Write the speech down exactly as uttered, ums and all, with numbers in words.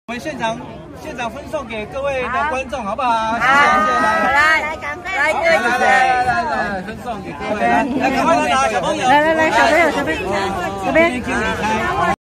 我们现场现场分送给各位的观众，好不好？谢谢， 来来来，赶快来， 来来来来来，分送给各位，来，来，赶快拿小朋友， 来来来，小朋友，小朋友，小朋友。